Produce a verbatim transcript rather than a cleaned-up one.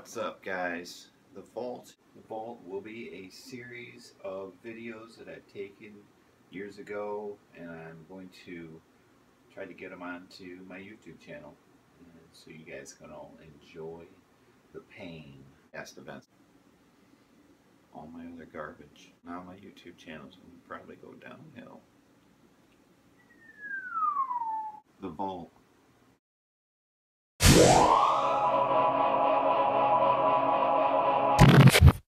What's up, guys? The Vault. The Vault will be a series of videos that I've taken years ago, and I'm going to try to get them onto my YouTube channel, and so you guys can all enjoy the pain, past events, all my other garbage. Now my YouTube channel's going to probably go downhill. The Vault.